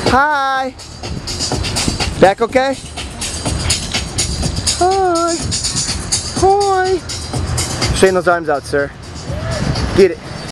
Hi. Back okay? Hi. Hi. Straighten those arms out, sir. Get it.